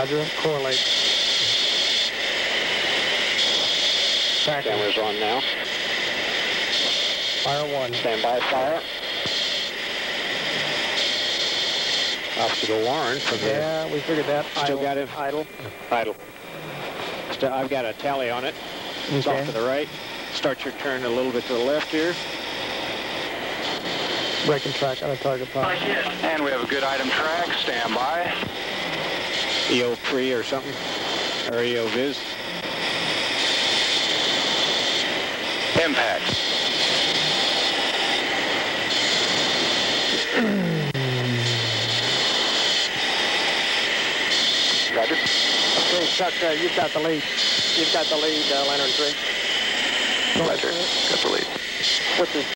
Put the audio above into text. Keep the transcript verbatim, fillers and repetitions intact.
Roger, correlate. Tracking. Camera's on now. Fire one. Stand by, fire. Officer Warren from the... Yeah, we figured that. Still idle. got him? Idle. Idle. Still, I've got a tally on it. It's Okay. off to the right. Start your turn a little bit to the left here. Braking track on a target power. And we have a good item track. Stand by. E O pre or something. Or E O viz. Impact. Roger. Okay, Chuck, uh, you've got the lead. You've got the lead, uh, Lantern three. Roger. Got the lead. What's the